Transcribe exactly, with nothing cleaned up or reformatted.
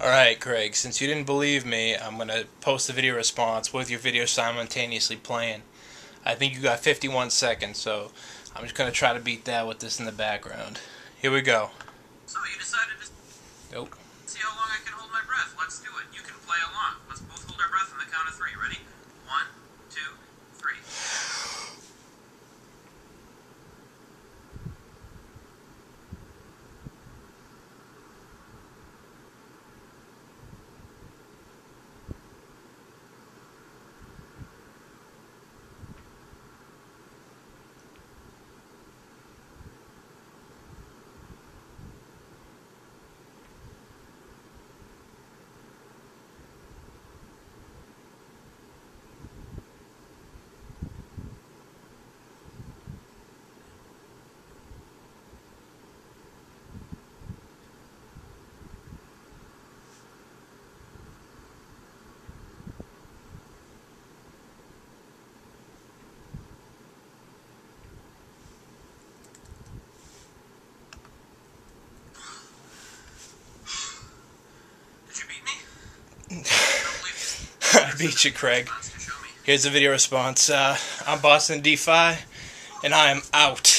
Alright, Craig, since you didn't believe me, I'm going to post the video response with your video simultaneously playing. I think you got fifty-one seconds, so I'm just going to try to beat that with this in the background. Here we go. So you decided to Nope. see how long I can hold my breath. Let's do it. You can play along. Let's both hold our breath on the count of three. Ready? One, two, three. I beat you, Craig. Here's the video response. Uh, I'm BostonDFi, and I am out.